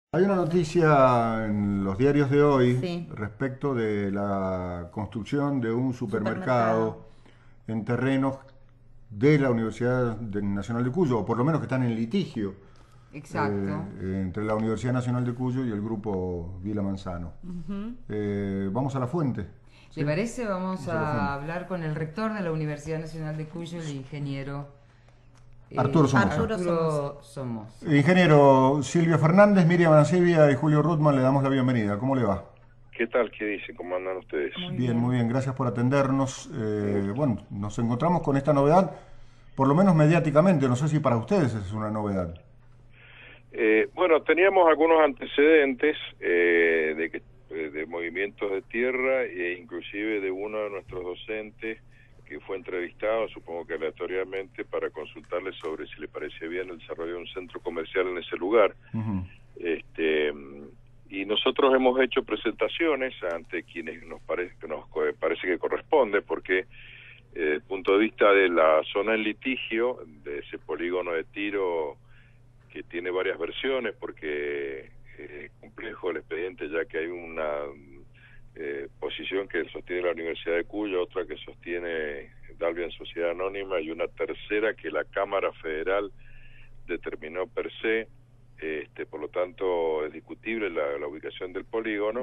Hay una noticia en los diarios de hoy Sí, respecto de la construcción de un supermercado. supermercado en terrenos de la Nacional de Cuyo, o por lo menos que están en litigio Exacto. entre la Universidad Nacional de Cuyo y el grupo Vila Manzano. Vamos a la fuente, ¿Le ¿sí? parece? Vamos Vamos a la a fuente. hablar con el rector de la Universidad Nacional de Cuyo, el ingeniero Arturo Somoza. Arturo Somoza. Somoza. Ingeniero Silvio Fernández, Miriam Arancibia y Julio Rutman, le damos la bienvenida. ¿Cómo le va? ¿Qué tal? ¿Qué dicen? ¿Cómo andan ustedes? Muy Bien, muy bien. bien, gracias por atendernos. Un gusto. Bueno, nos encontramos con esta novedad, por lo menos mediáticamente, no sé si para ustedes es una novedad. Bueno, teníamos algunos antecedentes de movimientos de tierra e inclusive de uno de nuestros docentes que fue entrevistado, supongo que aleatoriamente, para consultarle sobre si le parecía bien el desarrollo de un centro comercial en ese lugar. Ujú. Este, y nosotros hemos hecho presentaciones ante quienes parece que corresponde, porque desde el punto de vista de la zona en litigio, de ese polígono de tiro que tiene varias versiones, porque es complejo el expediente, ya que hay una posición que sostiene la Universidad de Cuyo, otra que sostiene Dalvia en Sociedad Anónima y una tercera que la Cámara Federal determinó per se. Por lo tanto es discutible la ubicación del polígono.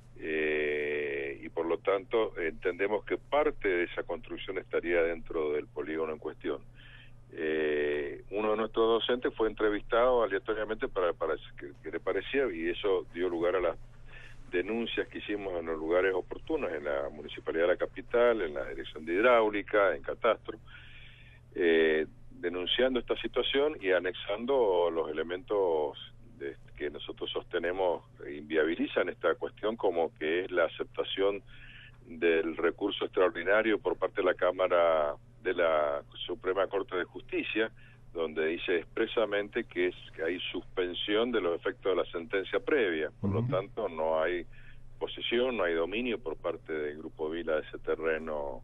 Y por lo tanto entendemos que parte de esa construcción estaría dentro del polígono en cuestión. Uno de nuestros docentes fue entrevistado aleatoriamente para que le parecía, y eso dio lugar a las denuncias que hicimos en los lugares oportunos, en la Municipalidad de la Capital, en la Dirección de Hidráulica, en Catastro, denunciando esta situación y anexando los elementos que nosotros sostenemos inviabilizan esta cuestión, como que es la aceptación del recurso extraordinario por parte de la Cámara de la Suprema Corte de Justicia, donde dice expresamente que hay suspensión de los efectos de la sentencia previa. Por lo tanto, no hay posesión, no hay dominio por parte del Grupo Vila de ese terreno,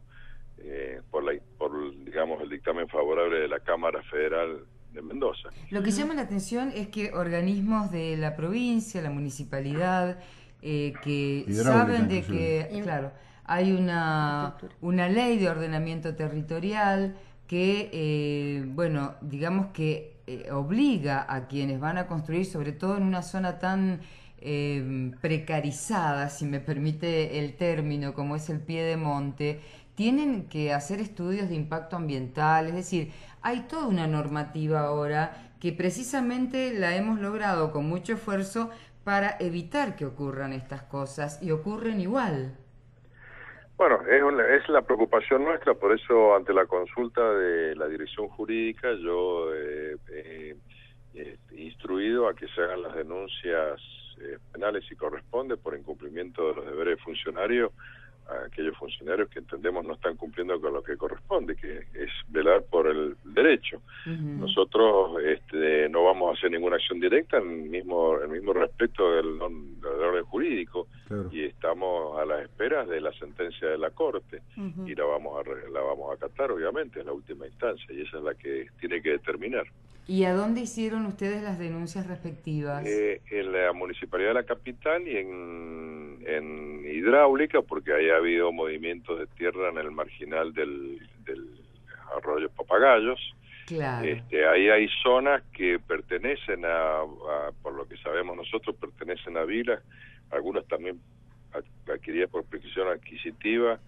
digamos, el dictamen favorable de la Cámara Federal de Mendoza. Lo que llama la atención es que organismos de la provincia, la municipalidad, que Hidráulica saben de inclusive. que, claro, hay una ley de ordenamiento territorial que, bueno, digamos que obliga a quienes van a construir, sobre todo en una zona tan precarizada, si me permite el término, como es el pie de monte, tienen que hacer estudios de impacto ambiental, es decir, hay toda una normativa ahora que precisamente la hemos logrado con mucho esfuerzo para evitar que ocurran estas cosas y ocurren igual. Bueno, es la preocupación nuestra, por eso ante la consulta de la dirección jurídica yo he instruido a que se hagan las denuncias penales si corresponde por incumplimiento de los deberes de funcionario a aquellos funcionarios que entendemos no están cumpliendo con lo que corresponde, que es velar por el derecho. Nosotros no vamos a hacer ninguna acción directa en el mismo respeto del orden jurídico, Claro. y estamos a las esperas de la sentencia de la Corte y la vamos a acatar, obviamente, en la última instancia, y esa es la que tiene que determinar. ¿Y a dónde hicieron ustedes las denuncias respectivas? En la Municipalidad de la Capital y en Hidráulica, porque ahí ha habido movimientos de tierra en el marginal del arroyo Papagayos. Claro. Ahí hay zonas que pertenecen por lo que sabemos nosotros, pertenecen a Vila, algunas también adquiridas por petición adquisitiva,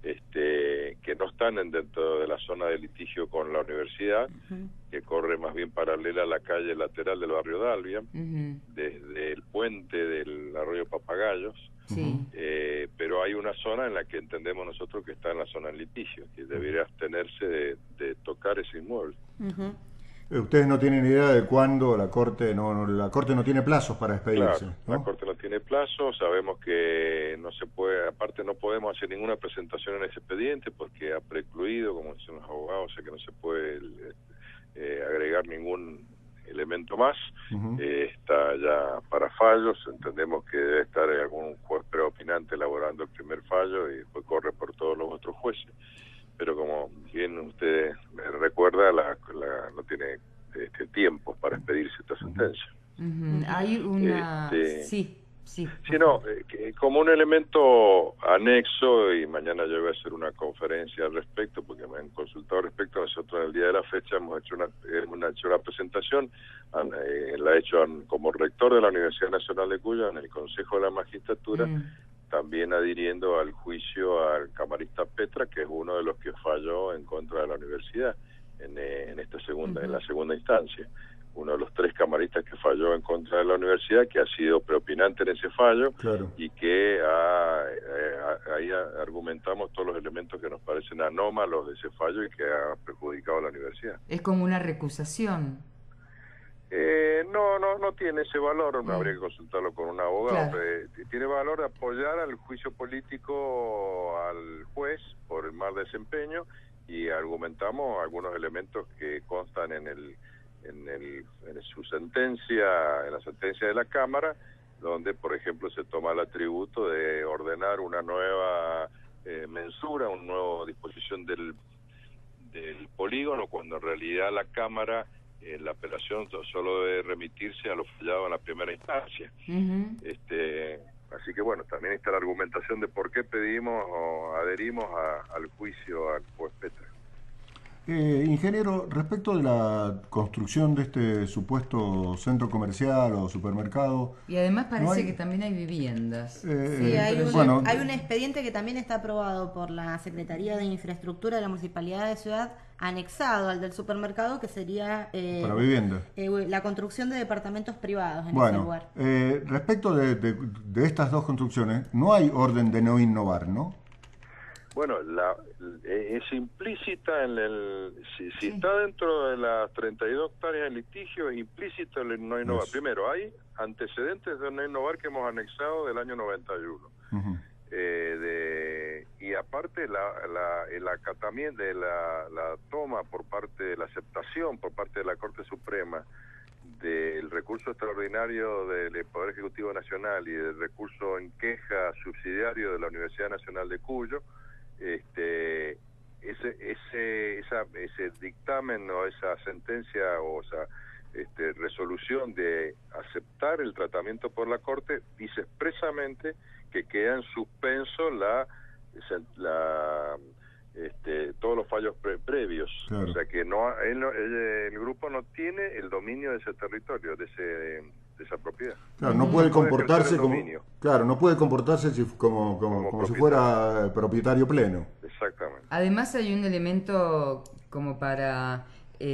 que no están dentro de la zona de litigio con la universidad, que corre más bien paralela a la calle lateral del barrio Dalvia, desde el puente del arroyo Papagayos. Sí. Pero hay una zona en la que entendemos nosotros que está en la zona en litigio, que debería abstenerse de tocar ese inmueble. Ustedes no tienen idea de cuándo la corte no tiene plazos para Claro, expedirse, la ¿no? Corte no tiene plazo, sabemos que no se puede, aparte no podemos hacer ninguna presentación en ese expediente porque ha precluido, como dicen los abogados, o sea que no se puede agregar ningún elemento más. Está ya para fallos, entendemos que debe estar algún juez preopinante elaborando el primer fallo y después corre por todos los otros jueces, pero como bien usted recuerda, no tiene tiempo para expedirse esta sentencia. Ujú. Hay una... Sí, sí. Sí, no, como un elemento anexo, y mañana yo voy a hacer una conferencia al respecto, porque me han consultado al respecto. Nosotros en el día de la fecha hemos hecho una presentación, la he hecho como rector de la Universidad Nacional de Cuyo, en el Consejo de la Magistratura, también adhiriendo al juicio al camarista Petra, que es uno de los que falló en contra de la universidad en la segunda instancia. Uno de los 3 camaristas que falló en contra de la universidad, que ha sido preopinante en ese fallo, claro, y que ahí argumentamos todos los elementos que nos parecen anómalos de ese fallo y que ha perjudicado a la universidad. Es como una recusación. No tiene ese valor, no habría que consultarlo con un abogado. Claro. Tiene valor apoyar al juicio político al juez por el mal desempeño, y argumentamos algunos elementos que constan en su sentencia, en la sentencia de la Cámara, donde, por ejemplo, se toma el atributo de ordenar una nueva mensura, una nueva disposición del polígono, cuando en realidad la Cámara, la apelación solo debe remitirse a lo fallado en la primera instancia. Así que bueno, también está la argumentación de por qué pedimos o adherimos al juicio al juez Petra. Ingeniero, respecto de la construcción de este supuesto centro comercial o supermercado... Y además parece que también hay viviendas. Sí, hay un expediente que también está aprobado por la Secretaría de Infraestructura de la Municipalidad de Ciudad, anexado al del supermercado, que sería para vivienda. La construcción de departamentos privados en ese lugar. Respecto de estas dos construcciones, no hay orden de no innovar, ¿no? Bueno, es implícita si está dentro de las 32 hectáreas de litigio, es implícito el no innovar. Primero, hay antecedentes de no innovar que hemos anexado del año 91. Y aparte el acatamiento de la toma por parte de la aceptación por parte de la Corte Suprema del recurso extraordinario del Poder Ejecutivo Nacional y del recurso en queja subsidiario de la Universidad Nacional de Cuyo, ese dictamen o esa sentencia o esa resolución de aceptar el tratamiento por la Corte dice expresamente que queda en suspenso todos los fallos previos. Claro. O sea que el grupo no tiene el dominio de ese territorio, de esa propiedad. Claro, no puede comportarse como si fuera propietario pleno. Exactamente. Además hay un elemento como para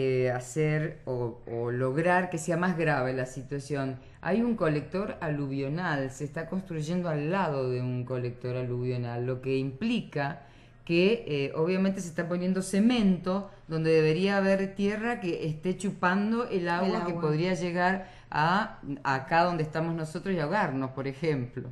hacer o lograr que sea más grave la situación. Hay un colector aluvional, se está construyendo al lado de un colector aluvional, lo que implica que obviamente se está poniendo cemento donde debería haber tierra que esté chupando el agua que podría llegar a acá donde estamos nosotros y ahogarnos, por ejemplo.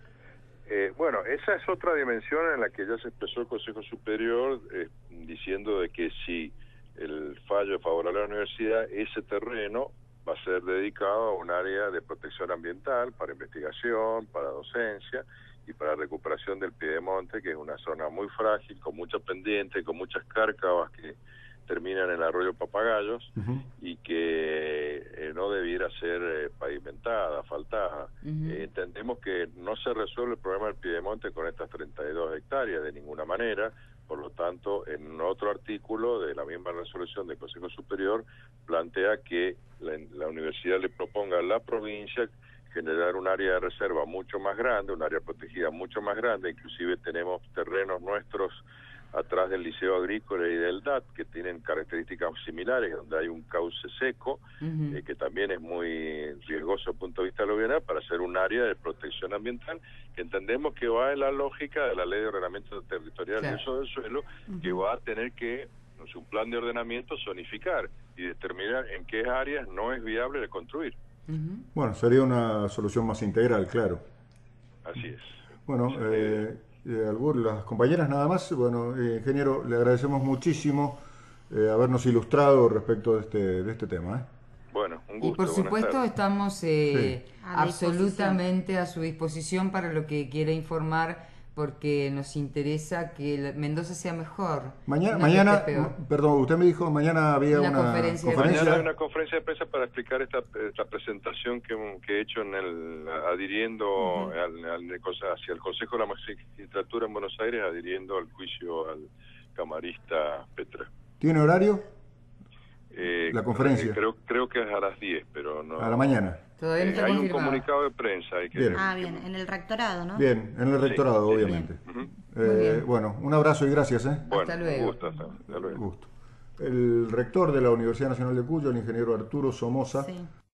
Bueno, esa es otra dimensión en la que ya se expresó el Consejo Superior diciendo de que si el fallo es favorable a la universidad, ese terreno va a ser dedicado a un área de protección ambiental, para investigación, para docencia y para recuperación del piedemonte, que es una zona muy frágil, con mucha pendiente, con muchas cárcavas que terminan en el arroyo Papagayos, y que no debiera ser pavimentada, asfaltada. Entendemos que no se resuelve el problema del piedemonte con estas 32 hectáreas de ninguna manera. Por lo tanto, en otro artículo de la misma resolución del Consejo Superior plantea que la universidad le proponga a la provincia generar un área de reserva mucho más grande, un área protegida mucho más grande. Inclusive tenemos terrenos nuestros atrás del Liceo Agrícola y del DAT que tienen características similares, donde hay un cauce seco, que también es muy riesgoso desde el punto de vista aluvional, para hacer un área de protección ambiental, que entendemos que va en la lógica de la Ley de Ordenamiento Territorial y Uso del Suelo, que va a tener que, en su plan de ordenamiento, zonificar y determinar en qué áreas no es viable de construir. Bueno, sería una solución más integral, claro. Así es. Bueno, Albur, las compañeras nada más. Bueno, ingeniero, le agradecemos muchísimo habernos ilustrado respecto de este tema. Bueno, un gusto. Y por supuesto estamos absolutamente a su disposición para lo que quiera informar porque nos interesa que Mendoza sea mejor. Mañana, no que esté peor. perdón, usted me dijo, mañana había una conferencia. Mañana hay una conferencia de prensa para explicar esta presentación que he hecho adhiriendo hacia el Consejo de la Magistratura en Buenos Aires, adhiriendo al juicio al camarista Petra. ¿Tiene horario? La conferencia. Creo que es a las 10, pero no. A la mañana. Todavía no está hay confirmado. un comunicado de prensa. Bien. Bien, en el rectorado, ¿no? Bien, en el rectorado, obviamente. Bien. Bueno, un abrazo y gracias. Bueno, hasta luego. Hasta luego. Gusto. El rector de la Universidad Nacional de Cuyo, el ingeniero Arturo Somoza. Sí.